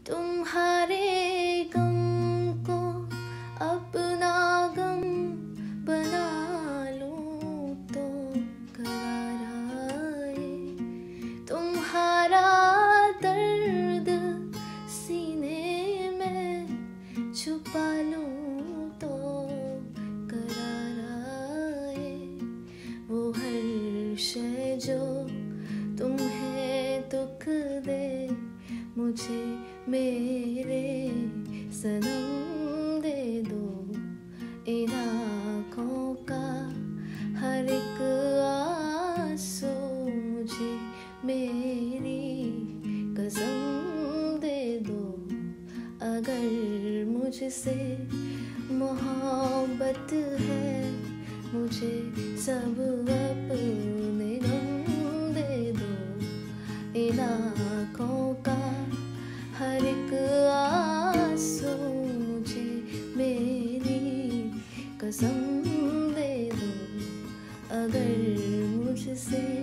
तुम्हारे गम को अपना गम बना लूं तो करार आए, तुम्हारा दर्द सीने में छुपा लूं तो करार आए। वो हर शय जो तुम्हें दुख दे मुझे मेरे सनम दे दो। इन आँखों का हर एक आंसू मुझे मेरी कसम दे दो। अगर मुझसे मोहब्बत है मुझे सब अपने गम दे दो। इन आँखों का हर एक आंसू मुझे मेरी कसम दे दो। अगर मुझसे